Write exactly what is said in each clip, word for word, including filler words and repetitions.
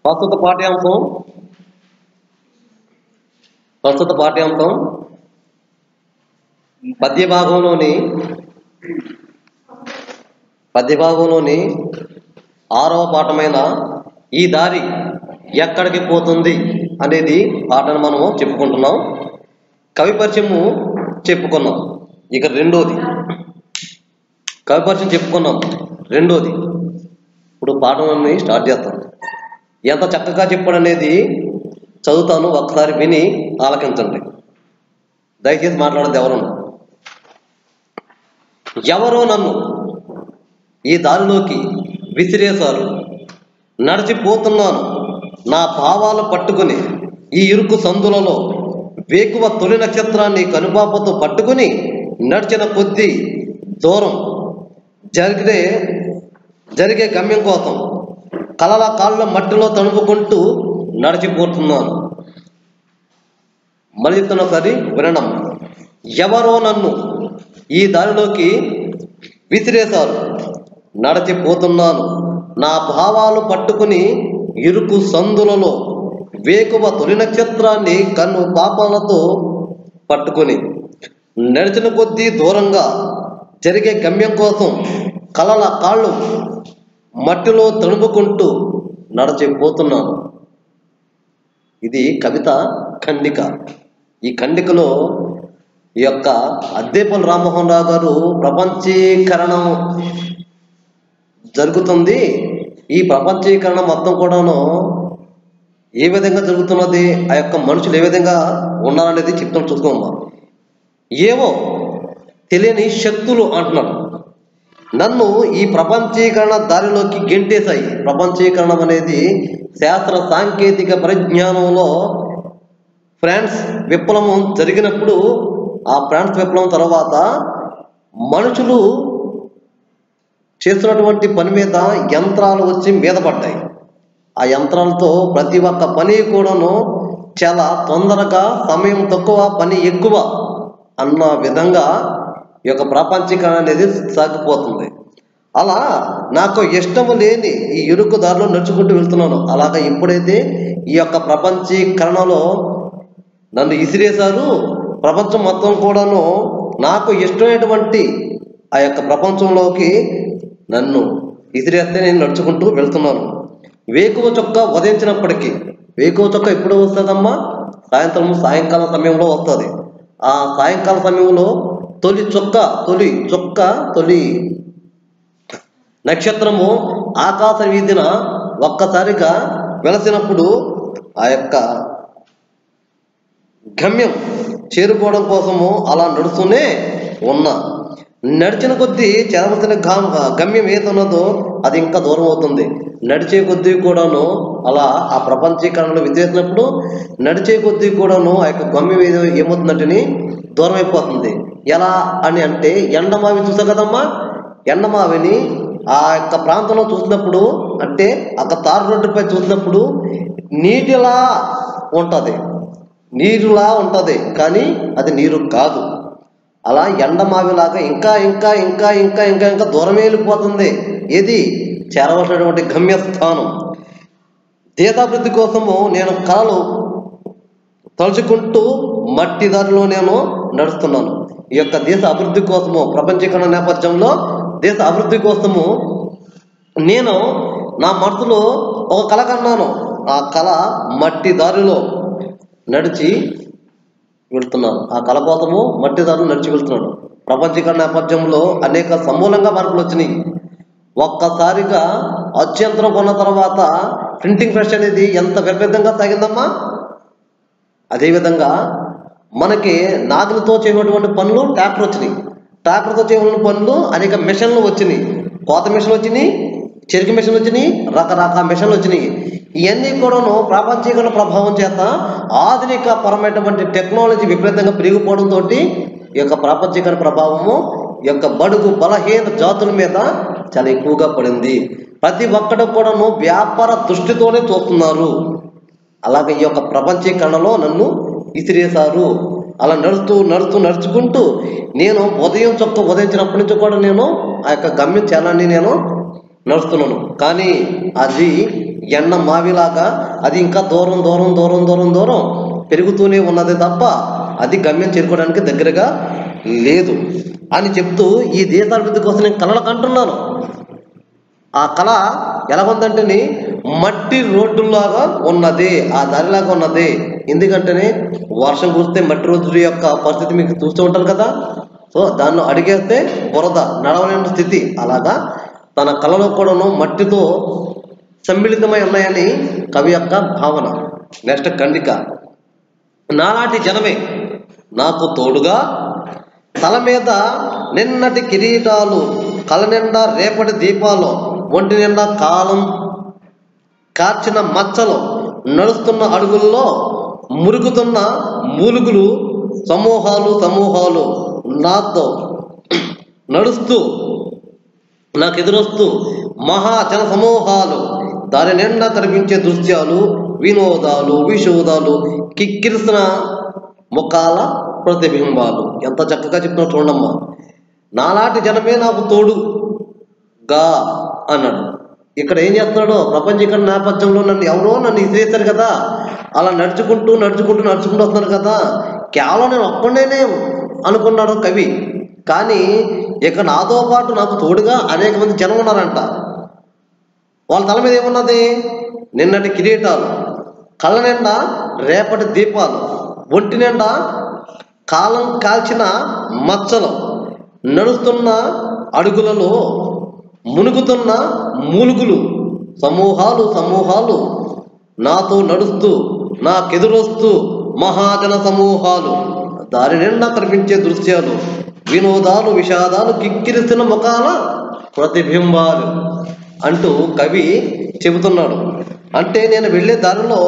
ప్రస్తుత పాఠ్యాంశం ప్రస్తుత పాఠ్యాంశం పద్య భాగంలోని పద్య భాగంలోని ఆరవ పాఠమైన ఈ దారి ఎక్కడికి పోతుంది అనేది పాఠను మనము చెప్పుకుంటున్నాం. కవి పరిచయము చెప్పుకున్నాం. ఇక రెండోది కవి పరిచయం చెప్పుకున్నాం. రెండోది ఇప్పుడు పాఠాన్ని స్టార్ట్ చేస్తాం. ఎంత చక్కగా చెప్పడం అనేది చదువుతాను, ఒకసారి విని ఆలకించండి. దయచేసి మాట్లాడేది ఎవరు ఎవరో నన్ను ఈ దారిలోకి విసిరేశారు, నడిచిపోతున్నాను నా భావాలు పట్టుకుని ఈ ఇరుకు సందులలో వేకువ తొలి నక్షత్రాన్ని కనుపాపతో పట్టుకుని నడిచిన కొద్దీ దూరం జరిగే జరిగే గమ్యం కోసం కలల కాళ్ళ మట్టిలో తణుపుకుంటూ నడిచిపోతున్నాను. మళ్ళీ సరి వినడం. ఎవరో నన్ను ఈ దారిలోకి విసిరేశారు, నడిచిపోతున్నాను నా భావాలు పట్టుకుని ఇరుకు సందులలో వేకువ తొలి నక్షత్రాన్ని కన్ను పాపాలతో పట్టుకుని నడిచిన కొద్దీ దూరంగా జరిగే గమ్యం కోసం కలల కాళ్ళు మట్టిలో తణుపుకుంటూ నడిచిపోతున్నాను. ఇది కవిత ఖండిక. ఈ ఖండికలో ఈ యొక్క అద్దేపల్లి రామ్మోహన్ రావు గారు ప్రపంచీకరణం జరుగుతుంది, ఈ ప్రపంచీకరణ మొత్తం కూడాను ఏ విధంగా జరుగుతున్నది, ఆ యొక్క మనుషులు ఏ విధంగా ఉన్నారనేది చెప్తాం. చూసుకోమ్మా. ఏవో తెలియని శక్తులు అంటున్నాడు. నన్ను ఈ ప్రపంచీకరణ దారిలోకి గెంటేశాయి. ప్రపంచీకరణం అనేది శాస్త్ర సాంకేతిక పరిజ్ఞానంలో ఫ్రాన్స్ విప్లవం జరిగినప్పుడు, ఆ ఫ్రాన్స్ విప్లవం తర్వాత మనుషులు చేస్తున్నటువంటి పని మీద యంత్రాలు వచ్చి మీద పడ్డాయి. ఆ యంత్రాలతో ప్రతి ఒక్క పని కూడాను చాలా తొందరగా, సమయం తక్కువ, పని ఎక్కువ అన్న విధంగా ఈ యొక్క ప్రపంచీకరణ అనేది సాగిపోతుంది. అలా నాకు ఇష్టము లేని ఈ ఇరుకు దారిలో నడుచుకుంటూ వెళ్తున్నాను. అలాగా ఎప్పుడైతే ఈ యొక్క ప్రపంచీకరణలో నన్ను ఇసిరేశారు, ప్రపంచం మొత్తం కూడాను నాకు ఇష్టమైనటువంటి ఆ యొక్క ప్రపంచంలోకి నన్ను ఇసిరేస్తే నేను నడుచుకుంటూ వెళ్తున్నాను. వేకువ చొక్క ఉదయించినప్పటికీ, వేకువ చొక్క ఎప్పుడు వస్తుందమ్మా? సాయంత్రం సాయంకాల సమయంలో వస్తుంది. ఆ సాయంకాల సమయంలో తొలి చొక్క తొలి చొక్క తొలి నక్షత్రము ఆకాశ వీధిన ఒక్కసారిగా వెలసినప్పుడు ఆ యొక్క గమ్యం చేరుకోవడం కోసము అలా నడుస్తూనే ఉన్నా. నడిచిన కొద్దీ చేరవలసిన గమ్యం ఏదున్నదో అది ఇంకా దూరం అవుతుంది. నడిచే కొద్దీ కూడాను అలా ఆ ప్రపంచీకరణలో విసిరేసినప్పుడు నడిచే కొద్దీ కూడాను ఆ యొక్క గమ్యం ఏదో ఏమవుతుందంటే దూరం అయిపోతుంది. ఎలా అని అంటే, ఎండమావి చూసా కదమ్మా, ఎండమావిని ఆ యొక్క ప్రాంతంలో చూసినప్పుడు, అంటే అక్కడ తారు రోడ్డుపై చూసినప్పుడు నీటిలా ఉంటుంది, నీరులా ఉంటుంది, కానీ అది నీరు కాదు. అలా ఎండమావిలాగా ఇంకా ఇంకా ఇంకా ఇంకా ఇంకా ఇంకా దూరమే వెళ్ళిపోతుంది. ఏది చేరవలసినటువంటి గమ్యస్థానం. దేశాభివృద్ధి కోసము నేను కళలు తలుచుకుంటూ మట్టి దారిలో నేను నడుస్తున్నాను. ఈ యొక్క దేశ అభివృద్ధి కోసము, ప్రపంచీకరణ నేపథ్యంలో దేశ అభివృద్ధి కోసము నేను నా మనసులో ఒక కళ కన్నాను. ఆ కళ మట్టి దారిలో నడిచి వెళ్తున్నాను. ఆ కళ కోసము మట్టి దారిలో నడిచి వెళ్తున్నాను. ప్రపంచీకరణ నేపథ్యంలో అనేక సమూలంగా మార్పులు వచ్చినాయి. ఒక్కసారిగా అత్యంతరం కొన్న తర్వాత ప్రింటింగ్ ప్రెస్ అనేది ఎంత విపరీతంగా సాగిందమ్మా. అదేవిధంగా మనకి నాగులతో చేయనటువంటి పనులు ట్రాక్టర్ వచ్చినాయి. ట్రాక్టర్తో చేయవలసిన పనులు అనేక మిషన్లు వచ్చినాయి. కోత మిషన్లు వచ్చినాయి, చెరుకు మిషన్లు వచ్చినాయి, రకరకాల మిషన్లు వచ్చినాయి. ఇవన్నీ కూడాను ప్రపంచీకరణ ప్రభావం చేత ఆధునిక పరమైనటువంటి టెక్నాలజీ విపరీతంగా పెరిగిపోవడంతో ఈ యొక్క ప్రపంచీకరణ ప్రభావము ఈ యొక్క బడుగు బలహీన జాతుల మీద చాలా ఎక్కువగా పడింది. ప్రతి ఒక్కటి కూడాను వ్యాపార దృష్టితోనే చూస్తున్నారు. అలాగే ఈ యొక్క ప్రపంచీకరణలో నన్ను ఇసిరేశారు. అలా నడుస్తూ నడుస్తూ నడుచుకుంటూ నేను ఉదయం చొక్క ఉదయించినప్పటి నుంచి కూడా నేను ఆ యొక్క గమ్యం చాలాన్ని నేను నడుస్తున్నాను. కానీ అది ఎండ మావిలాగా అది ఇంకా దూరం దూరం దూరం దూరం దూరం పెరుగుతూనే ఉన్నది తప్ప అది గమ్యం చేరుకోవడానికి దగ్గరగా లేదు అని చెప్తూ ఈ దేశాభివృద్ధి కోసం నేను కలలు కంటున్నాను. ఆ కళ ఎలా ఉందంటేని మట్టి రోడ్డులాగా ఉన్నది, ఆ దారిలాగా ఉన్నది. ఎందుకంటేనే వర్షం కురిస్తే మట్టి రోడ్డు యొక్క పరిస్థితి మీకు చూస్తూ ఉంటారు కదా. సో దాన్ని అడిగేస్తే బురద నడవలేని స్థితి. అలాగా తన కళలో కూడాను మట్టితో సమ్మిళితమై ఉన్నాయని కవి యొక్క భావన. నెక్స్ట్ ఖండిక. నాలాంటి జనమే నాకు తోడుగా తల మీద నిన్నటి కిరీటాలు, కల నిండా రేపటి దీపాలు, ఒంటి నిండా కాలం కార్చిన మచ్చలు, నడుస్తున్న అడుగుల్లో మురుగుతున్న మూలుగులు, సమూహాలు సమూహాలు నాతో నడుస్తూ నాకు ఎదురొస్తూ మహాజన సమూహాలు, దాని నిండా కనిపించే దృశ్యాలు, వినోదాలు, విషోదాలు, కిక్కిరిసిన ముఖాల ప్రతిబింబాలు. ఎంత చక్కగా చెప్తున్నా చూడమ్మా. నాలాంటి జనమే నాకు తోడుగా అన్నాడు. ఇక్కడ ఏం చేస్తున్నాడు? ప్రపంచీకరణ నేపథ్యంలో నన్ను ఎవరో నన్ను ఇసిరేస్తారు కదా, అలా నడుచుకుంటూ నడుచుకుంటూ నడుచుకుంటూ వస్తున్నారు కదా, కేవలం నేను ఒక్కడేనే అనుకున్నాడు కవి. కానీ ఇక నాతో పాటు నాకు తోడుగా అనేక మంది జనం ఉన్నారంట. వాళ్ళ తల మీద ఏమున్నది? నిన్నటి కిరీటాలు, కళ్ళ నిండా రేపటి దీపాలు, ఒంటి నిండా కాలం కాల్చిన మచ్చలు, నడుస్తున్న అడుగులలో మునుగుతున్న మూలుగులు, సమూహాలు సమూహాలు నాతో నడుస్తూ నాకెదురొస్తూ మహాజన సమూహాలు, దారి నిండా కనిపించే దృశ్యాలు, వినోదాలు, విషాదాలు, కిక్కిరిసిన ముఖాల ప్రతిబింబాలు అంటూ కవి చెబుతున్నాడు. అంటే నేను వెళ్ళే దారిలో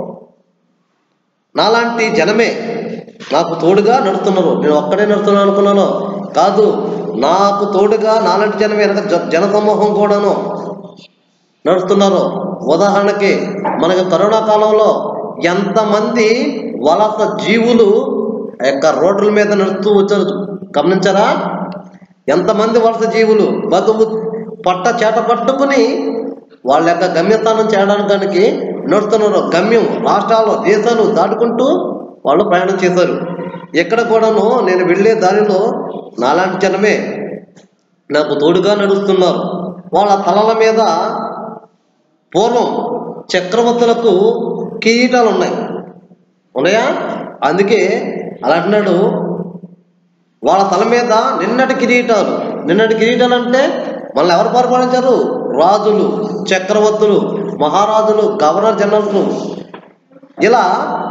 నాలాంటి జనమే నాకు తోడుగా నడుస్తున్నారు. నేను ఒక్కడే నడుస్తున్నాను అనుకున్నాను కాదు, నాకు తోడుగా నాలాంటి జనమే జన సమూహం కూడాను నడుస్తున్నారు. ఉదాహరణకి మనకి కరోనా కాలంలో ఎంతమంది వలస జీవులు యొక్క రోడ్ల మీద నడుస్తూ వచ్చారు గమనించారా? ఎంతమంది వలస జీవులు బతుకు పట్ట చేట పట్టుకుని వాళ్ళ యొక్క గమ్యస్థానం చేరడానికి నడుస్తున్నారు. గమ్యం రాష్ట్రాలు దేశాలు దాటుకుంటూ వాళ్ళు ప్రయాణం చేశారు. ఎక్కడ కూడాను నేను వెళ్ళే దారిలో నాలాంటి జనమే నాకు తోడుగా నడుస్తున్నారు. వాళ్ళ తలల మీద పూర్వం చక్రవర్తులకు కిరీటాలు ఉన్నాయి ఉన్నాయా? అందుకే అలా అంటున్నాడు. వాళ్ళ తల మీద నిన్నటి కిరీటాలు. నిన్నటి కిరీటాలు అంటే మనల్ని ఎవరు పరిపాలించారు? రాజులు, చక్రవర్తులు, మహారాజులు, గవర్నర్ జనరల్స్. ఇలా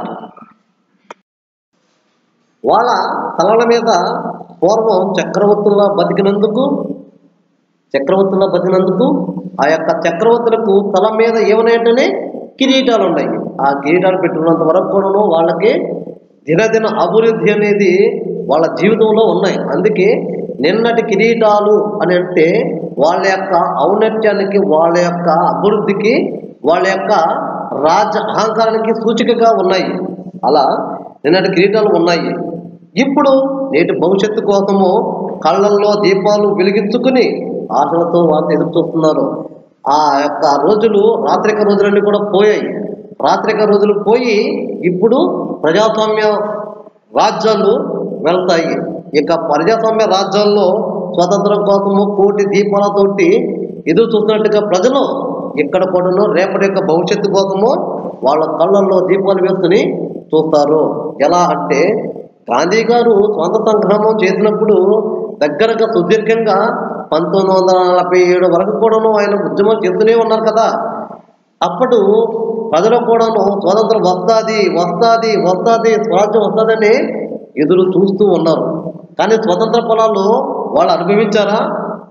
వాళ్ళ తలల మీద పూర్వం చక్రవర్తుల్లో బతికినందుకు చక్రవర్తుల్లో బతికినందుకు ఆ యొక్క చక్రవర్తులకు తల మీద ఏమన్నాయంటేనే కిరీటాలు ఉన్నాయి. ఆ కిరీటాలు పెట్టుకున్నంత వరకు కూడాను వాళ్ళకి దినదిన అభివృద్ధి అనేది వాళ్ళ జీవితంలో ఉన్నాయి. అందుకే నిన్నటి కిరీటాలు అని అంటే వాళ్ళ యొక్క ఔన్నత్యానికి, వాళ్ళ యొక్క అభివృద్ధికి, వాళ్ళ యొక్క రాజ అహంకారానికి సూచికగా ఉన్నాయి. అలా నిన్నటి కిరీటాలు ఉన్నాయి. ఇప్పుడు నేటి భవిష్యత్తు కోసము కళ్ళల్లో దీపాలు వెలిగించుకుని ఆశలతో వాళ్ళు ఎదురు చూస్తున్నారు. ఆ యొక్క రోజులు రాత్రిక రోజులన్నీ కూడా పోయాయి. రాత్రిక రోజులు పోయి ఇప్పుడు ప్రజాస్వామ్య రాజ్యాలు వెళ్తాయి. ఇక ప్రజాస్వామ్య రాజ్యాల్లో స్వతంత్రం కోసము కోటి దీపాలతోటి ఎదురు చూస్తున్నట్టుగా ప్రజలు ఇక్కడ కూడాను రేపటి యొక్క భవిష్యత్తు కోసము వాళ్ళ కళ్ళల్లో దీపాలు వేసుకుని చూస్తారు. ఎలా అంటే గాంధీ గారు స్వాతంత్ర సంగ్రామం చేసినప్పుడు దగ్గరగా సుదీర్ఘంగా పంతొమ్మిది వందల నలభై ఏడు వరకు కూడాను ఆయన ఉద్యమం చేస్తూనే ఉన్నారు కదా. అప్పుడు ప్రజలు కూడాను స్వాతంత్రం వస్తుంది వస్తుంది వస్తుంది స్వరాజ్యం వస్తుందని ఎదురు చూస్తూ ఉన్నారు. కానీ స్వతంత్ర ఫలాలు వాళ్ళు అనుభవించారా?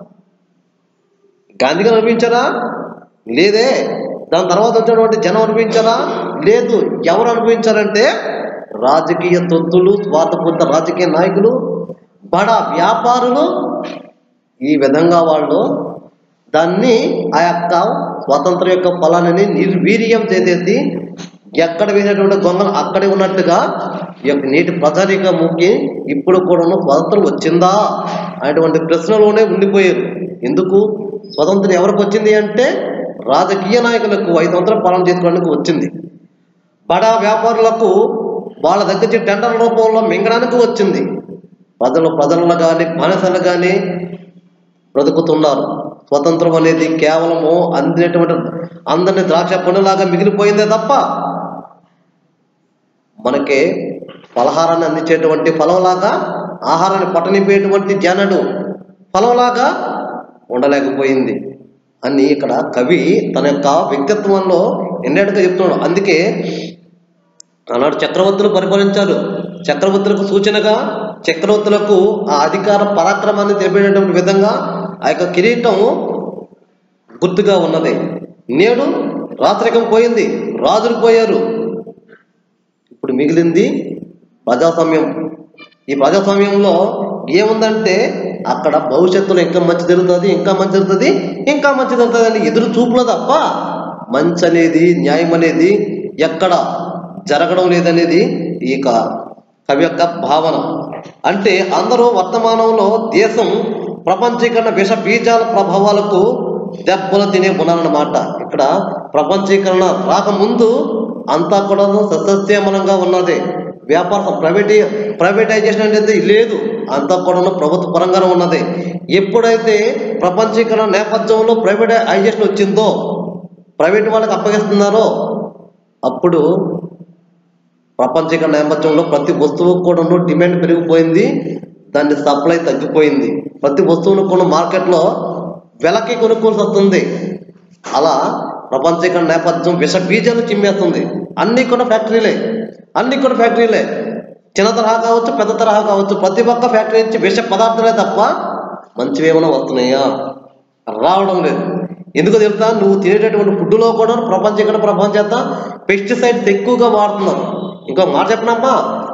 గాంధీ గారు అనుభవించారా? లేదే. దాని తర్వాత వచ్చినటువంటి జనం అనుభవించారా? లేదు. ఎవరు అనుభవించారంటే రాజకీయ తొత్తులు, స్వార్థపూరిత రాజకీయ నాయకులు, బడా వ్యాపారులు. ఈ విధంగా వాళ్ళు దాన్ని ఆ యొక్క స్వాతంత్రం యొక్క ఫలాన్ని నిర్వీర్యం చేసేసి ఎక్కడ వేసినటువంటి గొంగలు అక్కడే ఉన్నట్టుగా ఈ యొక్క నేటి ప్రజానికముకి ఇప్పుడు కూడా స్వాతంత్రం వచ్చిందా అనేటువంటి ప్రశ్నలోనే ఉండిపోయారు. ఎందుకు స్వతంత్రం ఎవరికి వచ్చింది అంటే రాజకీయ నాయకులకు ఐదు సంవత్సరాల పాలన చేసుకోవడానికి వచ్చింది. బడా వ్యాపారులకు వాళ్ళ దగ్గర టెండర్ల రూపంలో మింగడానికి వచ్చింది. ప్రజలు ప్రజలను కానీ బానిసలు కానీ బ్రతుకుతున్నారు. స్వతంత్రం అనేది కేవలము అందినటువంటి అందరిని ద్రాక్ష పండులాగా మిగిలిపోయిందే తప్ప మనకి ఫలహారాన్ని అందించేటువంటి ఫలంలాగా, ఆహారాన్ని పట్టనిపోయేటువంటి జనడు ఫలంలాగా ఉండలేకపోయింది అని ఇక్కడ కవి తన యొక్క వ్యక్తిత్వంలో ఎన్నడగా చెప్తున్నాడు. అందుకే ఆనాడు చక్రవర్తులు పరిపాలించారు. చక్రవర్తులకు సూచనగా, చక్రవర్తులకు ఆ అధికార పరాక్రమాన్ని తెలిపేటటువంటి విధంగా ఆ యొక్క కిరీటం గుర్తుగా ఉన్నది. నేడు రాత్రికం పోయింది, రాజులు పోయారు, ఇప్పుడు మిగిలింది ప్రజాస్వామ్యం. ఈ ప్రజాస్వామ్యంలో ఏముందంటే అక్కడ భవిష్యత్తులో ఇంకా మంచి జరుగుతుంది, ఇంకా మంచి జరుగుతుంది, ఇంకా మంచి జరుగుతుంది అని ఎదురు చూపులో తప్ప మంచి అనేది, న్యాయం అనేది ఎక్కడ జరగడం లేదనేది ఈ కవి యొక్క భావన. అంటే అందరూ వర్తమానంలో దేశం ప్రపంచీకరణ విష బీజాల ప్రభావాలకు దెబ్బలు తినే ఉన్నారన్నమాట. ఇక్కడ ప్రపంచీకరణ రాకముందు అంతా కూడా సస్యశ్యామలంగా ఉన్నది. వ్యాపార ప్రైవేటీ ప్రైవేటైజేషన్ అనేది లేదు, అంతా కూడా ప్రభుత్వ పరంగానే ఉన్నది. ఎప్పుడైతే ప్రపంచీకరణ నేపథ్యంలో ప్రైవేటైజేషన్ వచ్చిందో, ప్రైవేట్ వాళ్ళకి అప్పగిస్తున్నారో, అప్పుడు ప్రపంచీకరణ నేపథ్యంలో ప్రతి వస్తువు కూడా డిమాండ్ పెరిగిపోయింది, దాని సప్లై తగ్గిపోయింది. ప్రతి వస్తువును కూడా మార్కెట్లో వెలకి కొనుక్కోవాల్సి వస్తుంది. అలా ప్రపంచీకరణ నేపథ్యం విష బీజాలు చిమ్మేస్తుంది. అన్నీ కూడా ఫ్యాక్టరీలే, అన్నీ కూడా ఫ్యాక్టరీలే, చిన్న తరహా కావచ్చు, పెద్ద తరహా కావచ్చు, ప్రతి ఒక్క ఫ్యాక్టరీ నుంచి విష పదార్థాలే తప్ప మంచివి ఏమైనా వస్తున్నాయా? రావడం లేదు. ఎందుకు తెలుసా? నువ్వు తినేటటువంటి ఫుడ్లో కూడా ప్రపంచీకరణ ప్రభావం చేత పెస్టిసైడ్స్ ఎక్కువగా వాడుతున్నారు. ఇంకో మాట చెప్పనమ్మా,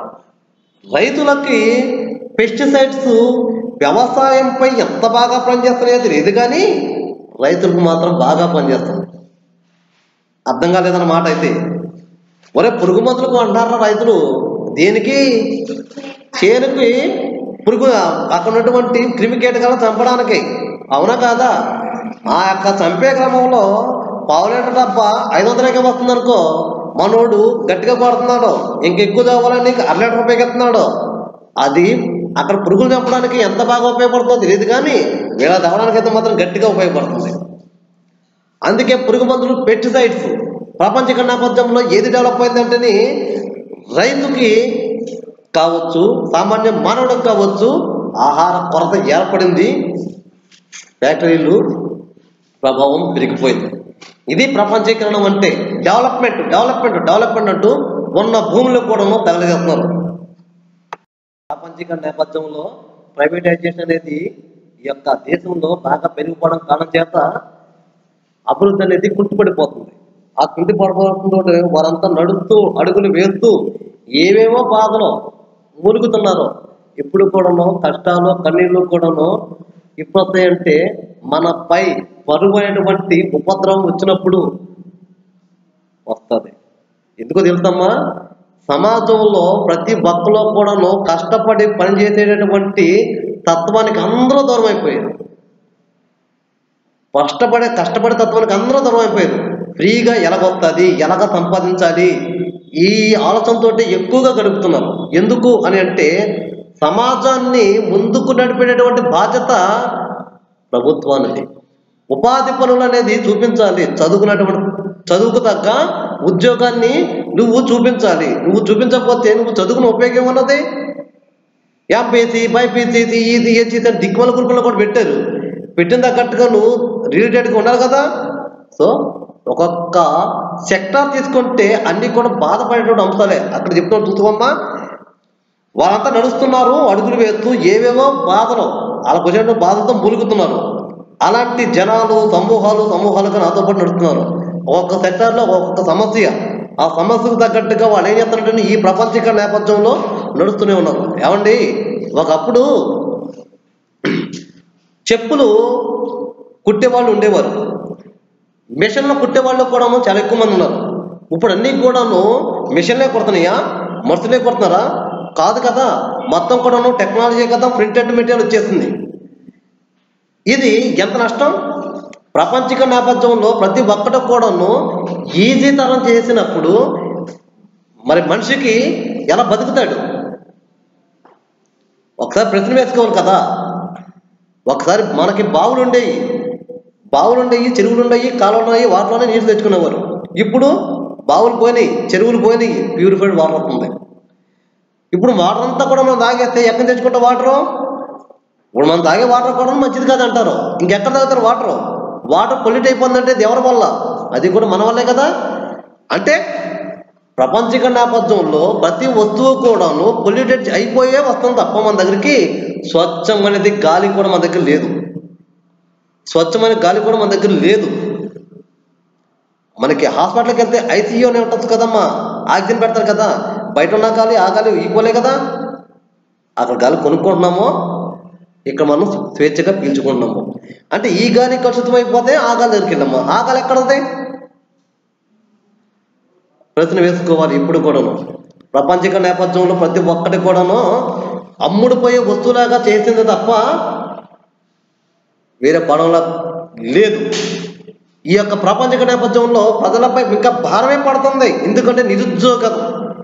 రైతులకి పెస్టిసైడ్స్ వ్యవసాయంపై ఎంత బాగా పనిచేస్తున్నాయో తెలియదు, కానీ రైతులకు మాత్రం బాగా పనిచేస్తుంది. అర్థం కాలేదన్నమాట. అయితే ఒరే పురుగు మందులకు అంటారా రైతులు, దేనికి? చేనుకి పురుగు అక్కడ ఉన్నటువంటి క్రిమి కీటకాలను చంపడానికి, అవునా కాదా? ఆ యొక్క చంపే క్రమంలో పావు లీటర్ డబ్బా ఐదు వందలకే వస్తుంది అనుకో, మనోడు గట్టిగా పడుతున్నాడు, ఇంకెక్కువ కావాలని అర లీటర్ ఉపయోగిస్తున్నాడు. అది అక్కడ పురుగులు చంపడానికి ఎంత బాగా ఉపయోగపడుతుందో తెలియదు, కానీ వీళ్ళ తవ్వడానికి అయితే మాత్రం గట్టిగా ఉపయోగపడుతుంది. అందుకే పురుగు మందులు, పెస్టిసైడ్స్ ప్రపంచీకరణ నేపథ్యంలో ఏది డెవలప్ అయిందంటే రైతుకి కావచ్చు, సామాన్య మానవుడికి కావచ్చు ఆహార కొరత ఏర్పడింది, ఫ్యాక్టరీలు ప్రభావం పెరిగిపోయింది. ఇది ప్రపంచీకరణం అంటే. డెవలప్మెంట్ డెవలప్మెంట్ డెవలప్మెంట్ అంటూ ఉన్న భూములు కూడా తగలజేస్తున్నారు. ప్రపంచీకరణ నేపథ్యంలో ప్రైవేటైజేషన్ అనేది ఈ యొక్క దేశంలో బాగా పెరిగిపోవడం కారణం చేత అభివృద్ధి అనేది కుంటుపడిపోతుంది. ఆ కుంటుపడిపోతుందో వారంతా నడుస్తూ అడుగులు వేస్తూ ఏవేవో బాధలో మూలుగుతున్నారో, ఇప్పుడు కూడాను కష్టాలు కన్నీళ్ళు కూడాను ఇప్పుడు వస్తాయంటే మనపై బరువు అయినటువంటి ఉపద్రవం వచ్చినప్పుడు వస్తుంది. ఎందుకో తెలుసమ్మా, సమాజంలో ప్రతి ఒక్కలో కూడాను కష్టపడి పనిచేసేటటువంటి తత్వానికి అందరూ దూరం అయిపోయారు. కష్టపడే కష్టపడే తత్వానికి అందరూ దూరం అయిపోయారు. ఫ్రీగా ఎలాగొస్తుంది, ఎలాగ సంపాదించాలి, ఈ ఆలోచనతో ఎక్కువగా గడుపుతున్నారు. ఎందుకు అని అంటే సమాజాన్ని ముందుకు నడిపేటటువంటి బాధ్యత ప్రభుత్వానికి. ఉపాధి పనులు అనేది చూపించాలి. చదువుకున్నటువంటి చదువుకు తగ్గ ఉద్యోగాన్ని నువ్వు చూపించాలి. నువ్వు చూపించకపోతే నువ్వు చదువుకున్న ఉపయోగం ఉన్నది. ఎంపీసీ, బైపీసీ, ఇది ఏసీ దిక్కుమల గ్రూపుల్లో కూడా పెట్టారు. పెట్టిన తగ్గట్టుగా నువ్వు రిలేటెడ్గా ఉండాలి కదా. సో ఒక్కొక్క సెక్టార్ తీసుకుంటే అన్ని కూడా బాధపడేటువంటి అంశాలే అక్కడ చెప్తున్నా. చూసుకోమ్మా, వాళ్ళంతా నడుస్తున్నారు అడుగులు వేస్తూ ఏవేవో బాధలు వాళ్ళకు వచ్చే బాధతో మూలుగుతున్నారు. అలాంటి జనాలు సమూహాలు సమూహాలుగా నాతో పాటు నడుస్తున్నారు. ఒక్కొక్క సెక్టార్లో ఒక్కొక్క సమస్య, ఆ సమస్యకు తగ్గట్టుగా వాళ్ళు ఏం చేస్తారంటే ఈ ప్రపంచీకరణ నేపథ్యంలో నడుస్తూనే ఉన్నారు. ఏమండి, ఒకప్పుడు చెప్పులు కుట్టేవాళ్ళు ఉండేవారు, మిషన్లో కుట్టేవాళ్ళు కూడా చాలా ఎక్కువ మంది ఉన్నారు. ఇప్పుడు అన్నీ కూడాను మిషన్లే కుడుతున్నాయా, మనుషులే కుడుతున్నారా? కాదు కదా, మొత్తం కూడాను టెక్నాలజీ కదా, ప్రింటెడ్ మెటీరియల్ వచ్చేసింది. ఇది ఎంత నష్టం? ప్రపంచిక నేపథ్యంలో ప్రతి ఒక్కటి కూడాను ఈజీ తరం చేసినప్పుడు మరి మనిషికి ఎలా బతుకుతాడు? ఒకసారి ప్రశ్న వేసుకోవాలి కదా. ఒకసారి మనకి బావులు ఉండేవి, బావులు ఉండేవి, చెరువులు ఉండేవి, కాలువలు ఉన్నాయి, వాటిలోనే నీళ్ళు తెచ్చుకునేవారు. ఇప్పుడు బావులు పోయినాయి, చెరువులు పోయినాయి, ప్యూరిఫైడ్ వాటర్ వస్తుంది. ఇప్పుడు వాటర్ అంతా కూడా మనం తాగేస్తే ఎక్కడ తెచ్చుకుంటాం వాటరు? ఇప్పుడు మనం తాగే వాటర్ కూడా మంచిది కాదు అంటారు. ఇంకెక్కడ తాగుతారు వాటరు? వాటర్ పొల్యూట్ అయిపోతుందంటే ఎవరి వల్ల? అది కూడా మన వల్లే కదా. అంటే ప్రపంచిక నేపథ్యంలో ప్రతి వస్తువు కూడాను పొల్యూటెడ్ అయిపోయే వస్తుంది తప్ప మన దగ్గరికి స్వచ్ఛమైనది గాలి కూడా మన దగ్గర లేదు. స్వచ్ఛమైన గాలి కూడా మన దగ్గర లేదు. మనకి హాస్పిటల్కి వెళ్తే ఐసీయూ అనే ఉంటుంది కదమ్మా, ఆక్సిజన్ పెడతారు కదా. బయట ఉన్న గాలి ఆ గాలి ఈక్వలే కదా. అక్కడ గాలి కొనుక్కుంటున్నామో, ఇక్కడ మనం స్వేచ్ఛగా పీల్చుకుంటున్నాము. అంటే ఈ గాలి కలుషితం అయిపోతే ఆ గాలి దగ్గరికి వెళ్ళాము, ఆ గాలి ఎక్కడ ఉంది? ప్రశ్న వేసుకోవాలి. ఇప్పుడు కూడాను ప్రపంచిక నేపథ్యంలో ప్రతి ఒక్కటి కూడాను అమ్ముడుపోయే వస్తువులాగా చేసింది తప్ప వేరే పడంలా లేదు. ఈ యొక్క ప్రపంచిక నేపథ్యంలో ప్రజలపై ఇంకా భారమే పడుతుంది. ఎందుకంటే నిరుద్యోగం.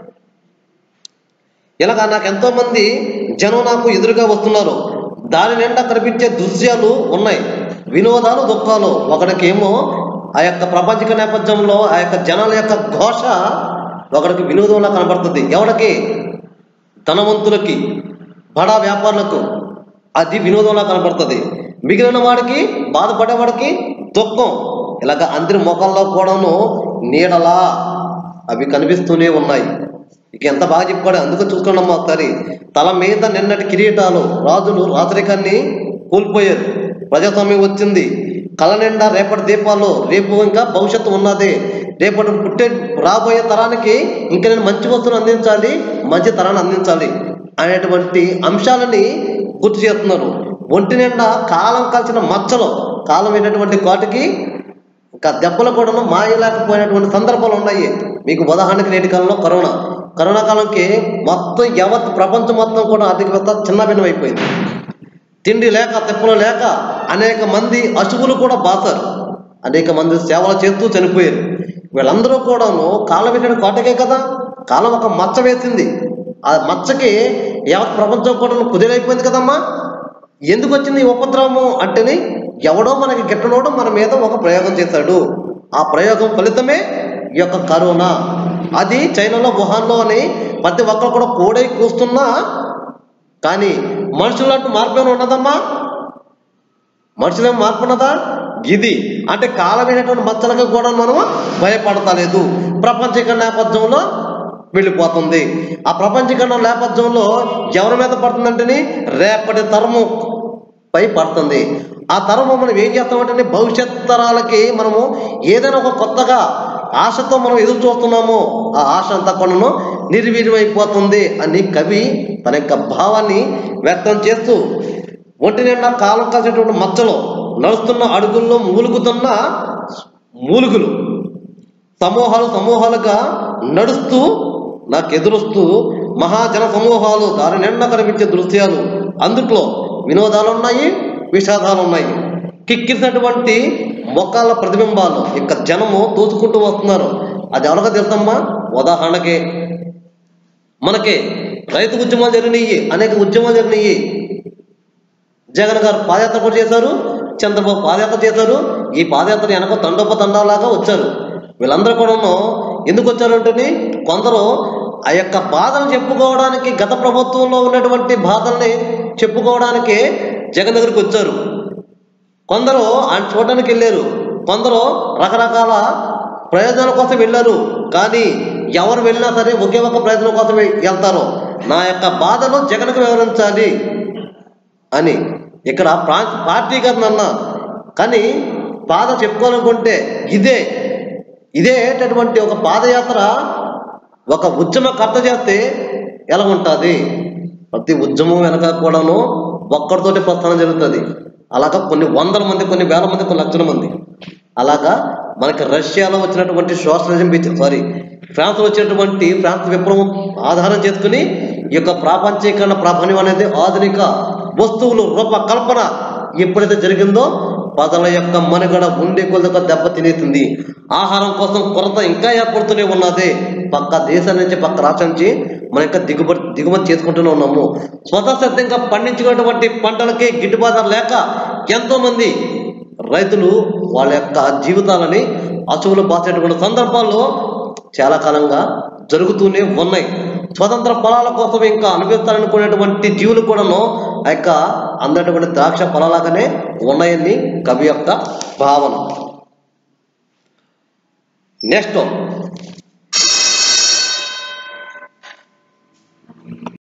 ఇలాగా నాకు ఎంతో మంది జనం నాకు ఎదురుగా వస్తున్నారు. దాని నిండా కనిపించే దృశ్యాలు ఉన్నాయి, వినోదాలు, దుఃఖాలు. ఒకడికేమో ఆ యొక్క ప్రపంచిక నేపథ్యంలో ఆ యొక్క జనాల యొక్క ఘోష ఒకడికి వినోదంలా కనబడుతుంది. ఎవరికి? ధనవంతులకి, బడా వ్యాపారులకు అది వినోదంలా కనబడుతుంది. మిగిలిన వాడికి, బాధపడేవాడికి దుఃఖం. ఇలాగ అందరి ముఖాల్లో కూడాను నీడలా అవి కనిపిస్తూనే ఉన్నాయి. ఇక ఎంత బాగా చెప్పాడు. అందుకు చూసుకున్నాము ఒకసారి. తల మీద నిన్నటి కిరీటాలు, రాజులు రాజరికాన్ని కోల్పోయారు. ప్రజాస్వామ్యం వచ్చింది. కళ నిండా రేపటి దీపాలు, రేపు ఇంకా భవిష్యత్తు ఉన్నది. రేపటి పుట్టే రాబోయే తరానికి ఇంకా నేను మంచి వస్తువులు అందించాలి, మంచి తరాన్ని అందించాలి అనేటువంటి అంశాలని గుర్తు చేస్తున్నారు. ఒంటి నిండా కాలం కలిసిన మచ్చలు, కాలం అయినటువంటి కాటుకి ఇంకా దెబ్బలు కూడాను మాయలేకపోయినటువంటి సందర్భాలు ఉన్నాయి. మీకు ఉదాహరణకి నేటి కాలంలో కరోనా కరోనా కాలంకి మొత్తం యావత్ ప్రపంచం మొత్తం కూడా ఆర్థికవేత్త చిన్న భిన్నం అయిపోయింది. తిండి లేక, తెప్పలు లేక అనేక మంది అశువులు కూడా బాసారు. అనేక మంది సేవలు చేస్తూ చనిపోయారు. వీళ్ళందరూ కూడాను కాలం పెట్టిన కోటకే కదా. కాలం ఒక మచ్చ వేసింది. ఆ మచ్చకి యావత్ ప్రపంచం కూడా కుదిరైపోయింది కదమ్మా. ఎందుకు వచ్చింది ఈ ఉపద్రవము అంటేని ఎవడో మనకి గిట్టనోడు మన మీద ఒక ప్రయోగం చేశాడు. ఆ ప్రయోగం ఫలితమే ఈ యొక్క కరోనా. అది చైనాలో, వుహాన్లో అని ప్రతి ఒక్కరు కూడా కోడై కూస్తున్నా కానీ మనుషులంటూ మార్పు ఏమైనా ఉన్నదమ్మా? మనుషులేం మార్పు ఉన్నదా? ఇది అంటే కాలమైనటువంటి మచ్చలకు కూడా మనం భయపడతలేదు. ప్రపంచీకరణ నేపథ్యంలో వెళ్ళిపోతుంది. ఆ ప్రపంచీకరణ నేపథ్యంలో ఎవరి మీద పడుతుందంటే రేపటి తరము పై పడుతుంది. ఆ తరము మనం ఏం చేస్తామంటే భవిష్యత్ తరాలకి మనము ఏదైనా ఒక కొత్తగా ఆశతో మనం ఎదురు చూస్తున్నామో ఆ ఆశ అంతా కూడా నిర్వీర్యమైపోతుంది అని కవి తన యొక్క భావాన్ని వ్యక్తం చేస్తూ ఒంటి నిండా కాలం కలిసినటువంటి మచ్చలో నడుస్తున్న అడుగుల్లో మూలుగుతున్న మూలుగులు సమూహాలు సమూహాలుగా నడుస్తూ నాకు ఎదురొస్తూ మహాజన సమూహాలు దాని నిండా కనిపించే దృశ్యాలు. అందుట్లో వినోదాలు ఉన్నాయి, విషాదాలు ఉన్నాయి. కిక్కిరిసినటువంటి మొక్కల ప్రతిబింబాలు ఇక జనము తోచుకుంటూ వస్తున్నారు. అది ఎవరిగా తెలుసమ్మా? ఉదాహరణకి మనకి రైతు ఉద్యమాలు జరిగినాయి, అనేక ఉద్యమాలు జరిగినాయి. జగన్ గారు పాదయాత్ర కూడా చేశారు, చంద్రబాబు పాదయాత్ర చేశారు. ఈ పాదయాత్ర వెనక తండోప తండాలాగా వచ్చారు. వీళ్ళందరూ కూడా ఎందుకు వచ్చారు అంటే కొందరు ఆ యొక్క బాధను చెప్పుకోవడానికి, గత ప్రభుత్వంలో ఉన్నటువంటి బాధల్ని చెప్పుకోవడానికి జగన్ దగ్గరికి వచ్చారు. కొందరు ఆయన చూడడానికి వెళ్ళారు, కొందరు రకరకాల ప్రయోజనాల కోసం వెళ్ళారు. కానీ ఎవరు వెళ్ళినా సరే ఒకే ఒక ప్రయోజనం కోసం వెళ్తారు. నా యొక్క బాధను జగన్కు వివరించాలి అని ఇక్కడ పార్టీ గారిని అన్నా కానీ బాధ చెప్పుకోవాలనుకుంటే ఇదే ఇదేటటువంటి ఒక పాదయాత్ర ఒక ఉద్యమకర్త చేస్తే ఎలా ఉంటుంది? ప్రతి ఉద్యమం వెనక కూడాను ఒక్కడితోటి ప్రస్థానం జరుగుతుంది. అలాగా కొన్ని వందల మంది, కొన్ని వేల మంది, కొన్ని లక్షల మంది. అలాగా మనకి రష్యాలో వచ్చినటువంటి సోషలిజం సారీ ఫ్రాన్స్లో వచ్చినటువంటి ఫ్రాన్స్ విప్లవం ఆధారం చేసుకుని ఈ యొక్క ప్రాపంచీకరణ ప్రాధాన్యం అనేది ఆధునిక వస్తువులు రూపకల్పన ఎప్పుడైతే జరిగిందో ప్రజల యొక్క మనుగడ ఉండే కొద్దిగా దెబ్బతినేస్తుంది. ఆహారం కోసం కొరత ఇంకా ఏర్పడుతూనే ఉన్నది. పక్క దేశం నుంచి పక్క రాష్ట్రం నుంచి మనం ఇంకా దిగుబడి దిగుమతి చేసుకుంటూనే ఉన్నాము. స్వతసిద్ధంగా పండించుకున్నటువంటి పంటలకి గిట్టుబాటు లేక ఎంతో మంది రైతులు వాళ్ళ యొక్క జీవితాలని అసువులు బాసేటువంటి సందర్భాల్లో చాలా కాలంగా జరుగుతూనే ఉన్నాయి. స్వతంత్ర ఫలాల కోసం ఇంకా అనుభవిస్తారనుకునేటువంటి జీవులు కూడాను ఆ యొక్క అందటువంటి ద్రాక్ష ఫలాలాగానే ఉన్నాయని కవి యొక్క భావన. నెక్స్ట్